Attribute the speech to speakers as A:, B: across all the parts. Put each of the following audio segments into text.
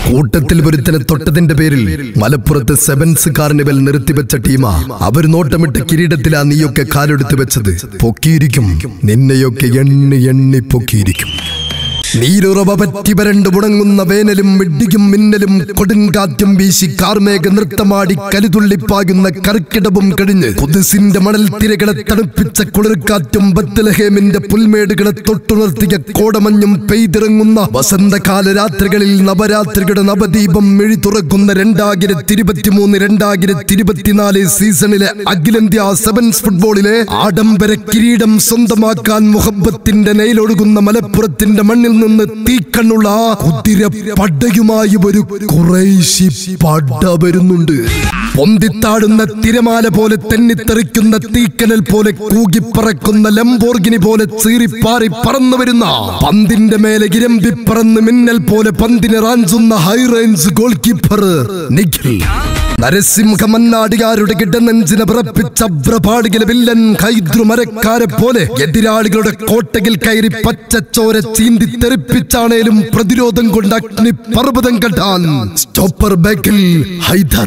A: കൂട്ടത്തിൽ ഒരുത്തനെ തൊട്ടതിന്റെ പേരിൽ മലപ്പുറത്ത് സെവൻസ് കാർണിവൽ നിർത്തിവെച്ച ടീമാ. അവർ നോട്ടമിട്ട് കിരീടത്തിലാ നീയൊക്കെ കാലെടുത്ത് വെച്ചത്. പൊക്കിയിരിക്കും, നിന്നെയൊക്കെ എണ്ണി എണ്ണി പൊക്കിയിരിക്കും. നീരുറവ പറ്റി വരണ്ട് മുടങ്ങുന്ന വേനലും ഇടിയും മിന്നലും കൊടുങ്കാറ്റും വീശി കാർമേഘ നൃത്തമാടി കരുതുള്ളിപ്പാകുന്ന കർക്കിടവും കഴിഞ്ഞ് കുതിസിന്റെ മണൽ തിരകളെ തണുപ്പിച്ച കുളിർക്കാറ്റും ബത്ലഹേമിന്റെ പുൽമേടുകളെ തൊട്ടുണർത്തിയ കോടമഞ്ഞും പെയ്തിറങ്ങുന്ന വസന്തകാല രാത്രികളിൽ നവരാത്രികളുടെ നവദീപം മിഴി തുറക്കുന്ന 2023-2024 സീസണിലെ അഖിലേന്ത്യാ സെവൻസ് ഫുട്ബോളിലെ ആഡംബര കിരീടം സ്വന്തമാക്കാൻ മുഹബത്തിന്റെ നെയിലൊഴുകുന്ന മലപ്പുറത്തിന്റെ മണ്ണിൽ നിന്ന് തീക്കണ്ണുള്ള കുതിര പടയുമായി ഒരു ഖുറൈശി പട വരുന്നുണ്ട്. പൊന്തിത്താടുന്ന തിരമാല പോലെ തെന്നിത്തെറിക്കുന്ന തീക്കനൽ പോലെ കൂകിപ്പറക്കുന്ന ലംബോർഗിനി പോലെ ചീറിപ്പാറി പറന്നു വരുന്ന പന്തിന്റെ മേലെ ഇരമ്പി പറന്ന് മിന്നൽ പോലെ പന്തിനെ റാഞ്ചുന്ന high range goalkeeper Nikhil. Narasimha മന്നാടികാരുടെ കിടനെഞ്ചിനെ വിറപ്പിച്ച വ്രപാടികളെ വില്ലൻ ഹൈദ്രുമരക്കാരെ പോലെ എതിരാളികളുടെ കോട്ടയിൽ കയറി പച്ചച്ചോര ചീന്തി തെറിപ്പിച്ചാണേലും പ്രതിരോധം കൊണ്ട് അഗ്നി പർവ്വതം കെട്ടാൻ സ്റ്റോപ്പർ ബാക്കിൽ ഹൈദർ.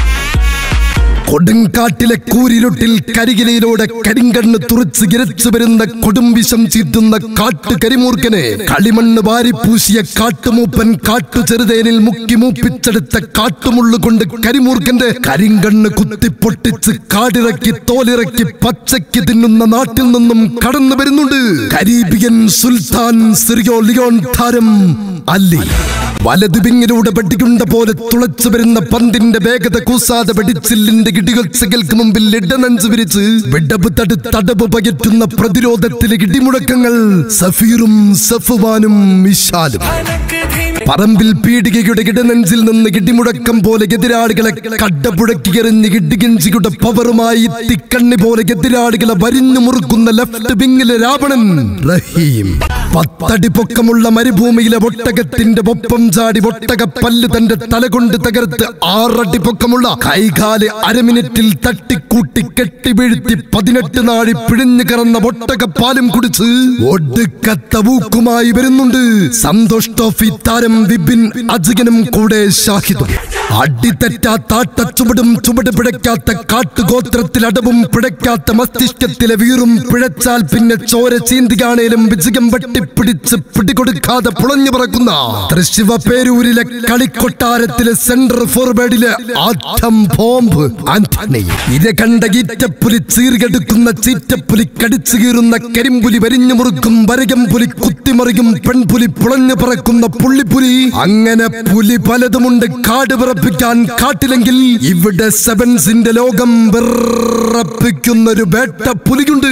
A: കൊടുങ്കാട്ടിലെ കൂരിരുട്ടിൽ കരികിലയിലൂടെ കരിങ്കണ്ണ് തുറച്ച് ഇരച്ചു വരുന്ന കൊടുംവിഷം ചീറ്റുന്ന കാട്ടു കരിമൂർഖനെ കളിമണ്ണ് വാരിപ്പൂശിയ കാട്ടുമൂപ്പൻ കാട്ടുചെറുതേനിൽ മുക്കി മൂപ്പിച്ചെടുത്ത കാട്ടുമുള്ളുകൊണ്ട് കരിമൂർഖന്റെ കരിങ്കണ്ണ് കുത്തിപ്പൊട്ടിച്ച് കാടിറക്കി തോലിറക്കി പച്ചയ്ക്ക് തിന്നുന്ന നാട്ടിൽ നിന്നും കടന്നു വരുന്നുണ്ട് കരീബിയൻ സുൽത്താൻ സിറിയോ ലിയോൺ താരം അല്ലി. വലതു പിങ്ങിലൂടെ വെടിയുണ്ട പോലെ തുളച്ചു വരുന്ന പന്തിന്റെ വേഗത കൂസാതെ വെടിച്ചില്ലിന്റെ ഇടികൊച്ചകൾക്ക് മുമ്പിൽ ഇടനഞ്ചു വിരിച്ച് വിടവ് തടവ് പയറ്റുന്ന പ്രതിരോധത്തിലെ ഇടിമുഴക്കങ്ങൾ സഫീറും സഫ്വാനും വിശാലും. പറമ്പിൽ പീടികയുടെ ഇടനെഞ്ചിൽ നിന്ന് ഇടിമുഴക്കം പോലെ എതിരാളികളെ കടപുഴക്കിയെറിഞ്ഞ് ഇടികിഞ്ചിയുടെ പവറുമായി തിക്കണ്ണി പോലെ എതിരാളികളെ വരിഞ്ഞു മുറുക്കുന്ന ലെഫ്റ്റ് വിങ്ങിലെ രാവണൻ റഹീം. 10 അടി പൊക്കമുള്ള മരുഭൂമിയിലെ ഒട്ടകത്തിന്റെ ഒപ്പം ചാടി ഒട്ടക പല്ല് തന്റെ തലകൊണ്ട് തകർത്ത് 6 അടി പൊക്കമുള്ള കൈകാല് അരമിനിറ്റിൽ തട്ടിക്കൂട്ടി കെട്ടി വീഴ്ത്തി 18 നാഴി പിഴിഞ്ഞു കറന്ന ഒട്ടകപ്പാലും കുടിച്ച് ഒടുക്കത്ത ഊക്കുമായി വരുന്നുണ്ട് സന്തോഷ് ട്രോഫി താരം വിപിൻ അജികനും കൂടെ ഷാഹിദും. അടിതെറ്റാത്ത ചുവട് പിഴയ്ക്കാത്ത കാട്ടുഗോത്രത്തിൽ അടവും പിഴയ്ക്കാത്ത മസ്തിഷ്കത്തിലെ വീറും പിഴച്ചാൽ പിന്നെ ചോര ചീന്തിയാണേലും വിജയം വെട്ടിപ്പിടിച്ച് പിടികൊടുക്കാതെ പുളഞ്ഞു പറക്കുന്ന തൃശ്ശിവ പേരൂരിലെ കളിക്കൊട്ടാരത്തിലെ സെൻട്രൽ ഫോർവേഡിലെ ആറ്റം ബോംബ് ആന്റണി. ഇര കണ്ട ഈറ്റപ്പുലി ചീറിയെടുക്കുന്ന ചീറ്റപ്പുലി കടിച്ചു കീറുന്ന കരിമ്പുലി വരിഞ്ഞു മുറുക്കും വരകം പുലി കുത്തിമറിയും പെൺപുലി പുളഞ്ഞു പറക്കുന്ന പുള്ളിപ്പുലി. അങ്ങനെ പുലി പലതുമുണ്ട് കാട് വിറപ്പിക്കാൻ കാട്ടിലെങ്കിൽ ഇവിടെ സെവൻസിന്റെ ലോകം വിറപ്പിക്കുന്നൊരു വേട്ട പുലിയുണ്ട്.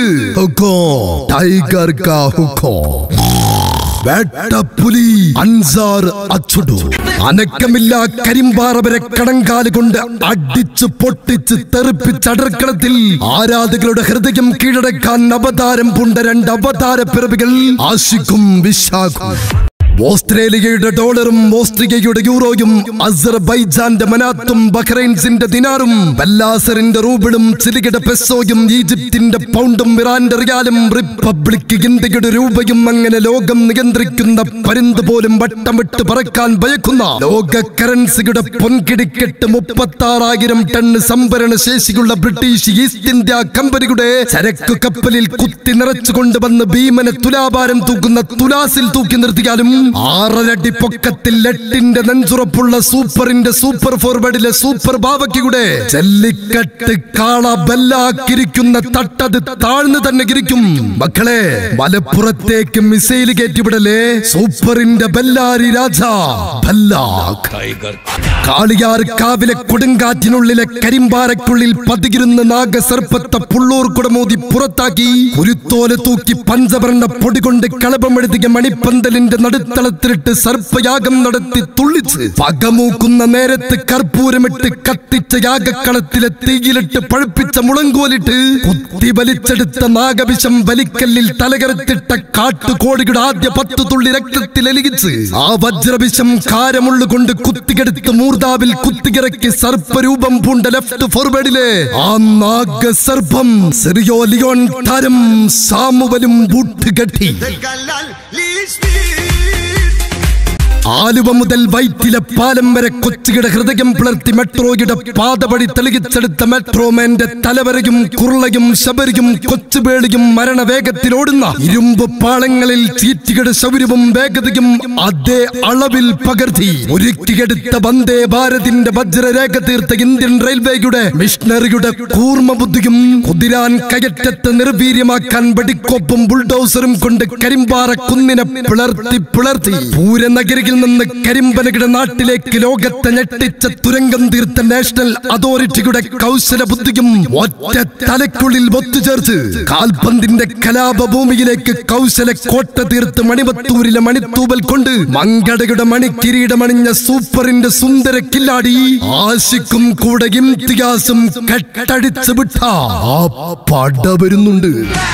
A: ടൈഗർ കാ ഹുക്കോ വേട്ടപ്പുലി അൻസാർ അച്ചുഡു. അനക്കമില്ല കരിമ്പാറ വരെ കടങ്കാല് കൊണ്ട് അടിച്ചു പൊട്ടിച്ച് തെറിപ്പിച്ച് അടർക്കളത്തിൽ ആരാധകരുടെ ഹൃദയം കീഴടക്കാൻ അവതാരം പൂണ്ട 2 അവതാര പിറവികൾ ആഷിഖും വിശാഖും. ഓസ്ട്രേലിയയുടെ ഡോളറും ഓസ്ട്രിയയുടെ യൂറോയും അസർബൈജാന്റെ മനാത്തും ബഹ്റൈൻസിന്റെ ദിനാറും ബല്ലാസറിന്റെ റൂബിളും ചിലിയുടെ പെസോയും ഈജിപ്തിന്റെ പൗണ്ടും ഇറാന്റെ റിയാലും റിപ്പബ്ലിക് ഇന്ത്യയുടെ രൂപയും അങ്ങനെ ലോകം നിയന്ത്രിക്കുന്ന പരുന്ത് പോലും വട്ടം വിട്ട് പറക്കാൻ ഭയക്കുന്ന ലോക കറൻസിയുടെ പൊൻകിടിക്കെട്ട് 36,000 ടൺ സംഭരണ ശേഷിയുള്ള ബ്രിട്ടീഷ് ഈസ്റ്റ് ഇന്ത്യ കമ്പനിയുടെ ചരക്കു കപ്പലിൽ കുത്തി നിറച്ചു കൊണ്ടുവന്ന് ഭീമനെ തുലാഭാരം തൂക്കുന്ന തുലാസിൽ തൂക്കി നിർത്തിയാലും 6 അടി പൊക്കത്തിൽ 8ന്റെ നെഞ്ചുറപ്പുള്ള സൂപ്പറിന്റെ സൂപ്പർ ഫോർവേഡിലെ സൂപ്പർ ബാവയ്ക്കുടെ ജല്ലിക്കട്ട് കാള ബല്ലാക്കിരിക്കുന്ന തട്ടത് താഴ്ന്നു തന്നെ ഇരിക്കും. മക്കളെ, മലപ്പുറത്തേക്ക് മിസൈൽ കയറ്റിവിടലേ സൂപ്പറിന്റെ ബല്ലാരി രാജ കാളിയാർ കാവിലെ കൊടുങ്കാറ്റിനുള്ളിലെ കരിമ്പാറയ്ക്കുള്ളിൽ പതികിരുന്ന നാഗസർപ്പത്തെ പുള്ളൂർ കുടമൂതി പുറത്താക്കി കുരുത്തോല തൂക്കി പഞ്ചവർണ്ണ പൊടി കൊണ്ട് കളഭമെഴുതിയ മണിപ്പന്തലിന്റെ നടുത്തളത്തിലിട്ട് സർപ്പയാഗം നടത്തി തുള്ളിച്ച് പകമൂക്കുന്ന നേരത്ത് കർപ്പൂരമിട്ട് കത്തിച്ച യാഗക്കളത്തിലെ തീയിലിട്ട് പഴുപ്പിച്ച മുളങ്കോലിട്ട് കുത്തി വലിച്ചെടുത്ത നാഗവിഷം വലിക്കല്ലിൽ തലകരത്തിട്ട കാട്ടുകോടിയുടെ ആദ്യ 10 തുള്ളി രക്തത്തിൽ എലിയിച്ച് ആ വജ്രവിഷം കാരമുള്ളുകൊണ്ട് കുത്തിക്കെടുത്ത് മൂർദാവിൽ കുത്തിയിറക്കി സർപ്പരൂപം പൂണ്ട ലെഫ്റ്റ് ഫോർവേഡിലെ ആ നാഗസർപ്പം സിറിയോ ലിയോൺ താരം സാമുവലും ബൂട്ട് കെട്ടി ആലുവ മുതൽ വൈറ്റില പാലം വരെ കൊച്ചിയുടെ ഹൃദയം പിളർത്തി മെട്രോയുടെ പാതപടി തെളിയിച്ചെടുത്ത മെട്രോമാന്റെ തലവരയും കുർളയും ശബരിയും കൊച്ചുപേളിയും മരണവേഗത്തിലോടുന്ന ഇരുമ്പ് പാളങ്ങളിൽ ചീറ്റിയുടെ ശൗര്യവും വേഗതയും അതേ അളവിൽ പകർത്തി ഒരുക്കിയെടുത്ത വന്ദേ ഭാരതിന്റെ വജ്രരേഖ തീർത്ത ഇന്ത്യൻ റെയിൽവേയുടെ മിഷണറിയുടെ കൂർമ്മ ബുദ്ധിയും കുതിരാൻ കയറ്റത്തെ നിർവീര്യമാക്കാൻ വെടിക്കോപ്പും ബുൾഡോസറും കൊണ്ട് കരിമ്പാറ കുന്നിനെ പിളർത്തി പൂരനഗരിയിൽ നിന്ന് കരിമ്പനയുടെ നാട്ടിലേക്ക് ലോകത്തെ ഞെട്ടിച്ച തുരങ്കം തീർത്ത നാഷണൽ അതോറിറ്റിയുടെ കൗശല ബുദ്ധിയും ഒറ്റ തലക്കുള്ളിൽ ഒത്തുചേർത്ത് കാൽപന്തിന്റെ കലാപഭൂമിയിലേക്ക് കൗശല കോട്ട തീർത്ത് മണിവത്തൂരിലെ മണിത്തൂവൽ കൊണ്ട് മങ്കടയുടെ മണിക്കിരീടമണിഞ്ഞ സൂപ്പറിന്റെ സുന്ദര കില്ലാടി ആശിക്കും കൂടെ ഇംതിയാസും കെട്ടടിച്ചു വിട്ട ആ പട വരുന്നുണ്ട്.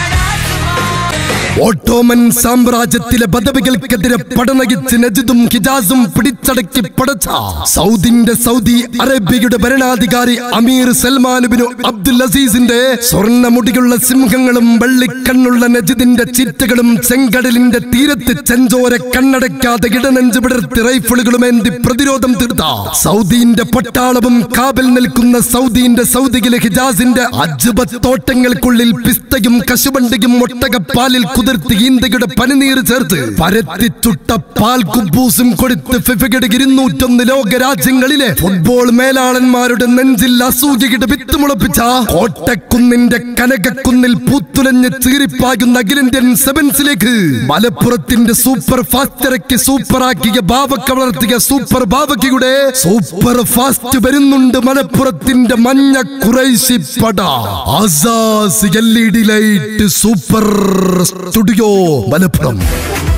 A: ഓട്ടോമൻ സാമ്രാജ്യത്തിലെ ബദവികൾക്കെതിരെ പടനയിച്ച് നജിദും ഹിജാസും പിടിച്ചടക്കി പടച്ച സൗദിന്റെ സൗദി അറേബ്യയുടെ ഭരണാധികാരി അമീർ സൽമാൻ ബിൻ അബ്ദുൽ അസീസിന്റെ സ്വർണ്ണമുടിയുള്ള സിംഹങ്ങളും വെള്ളിക്കണ്ണുള്ള നജിദിന്റെ ചിറ്റകളും ചെങ്കടലിന്റെ തീരത്ത് ചെഞ്ചോര കണ്ണടക്കാതെ ഇടനെഞ്ച് വിടർത്തി റൈഫിളുകളുമേന്തി പ്രതിരോധം തീർത്ത സൗദിന്റെ പട്ടാളവും കാബിൽ നിൽക്കുന്ന സൗദിയിലെ ഹിജാസിന്റെ അജ്ബത്തോട്ടങ്ങൾക്കുള്ളിൽ പിസ്തയും കശുവണ്ടിയും ഒട്ടകപ്പാലിൽ കുതിർത്തി ഇന്ത്യയുടെ പനിനീർ ചേർത്ത് പരത്തി ചുട്ട പാൽ കുബൂസും കൊടുത്ത് ഫിഫയുടെ 201 ലോകരാജ്യങ്ങളിലെ ഫുട്ബോൾ മേലാളന്മാരുടെ നെഞ്ചിൽ അസൂയയുടെ വിത്ത് മുളപ്പിച്ച കോട്ടക്കുന്നിന്റെ കനകക്കുന്നിൽ പൂത്തുലഞ്ഞ് ചീറിപ്പാകുന്ന അഖിലേന്ത്യൻ സെവൻസിലേക്ക് മലപ്പുറത്തിന്റെ സൂപ്പർ ഫാസ്റ്റ് ഇറക്കി സൂപ്പറാക്കിയ ബാവക്ക വളർത്തിയ സൂപ്പർ ബാവക്കയുടെ സൂപ്പർ ഫാസ്റ്റ് വരുന്നുണ്ട്. മലപ്പുറത്തിന്റെ മഞ്ഞ ഖുറൈശി പട Asas LED light super studio Malappuram.